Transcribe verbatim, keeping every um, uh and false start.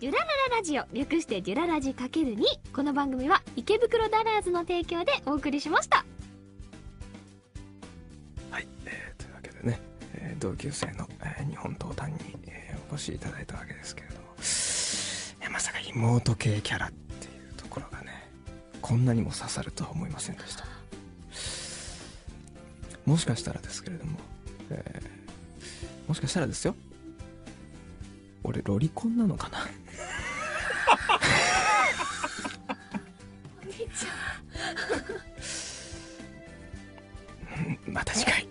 デュララララジオ、略してデュララジ ×に。 この番組は池袋ダラーズの提供でお送りしました。 はい、えー、というわけでね、えー、同級生の、えー、日本東端に、えー、お越しいただいたわけですけれども、いやまさか妹系キャラっていうところがね、こんなにも刺さるとは思いませんでした。もしかしたらですけれども、えー、もしかしたらですよ、俺ロリコンなのかな。 お兄ちゃんまた次回。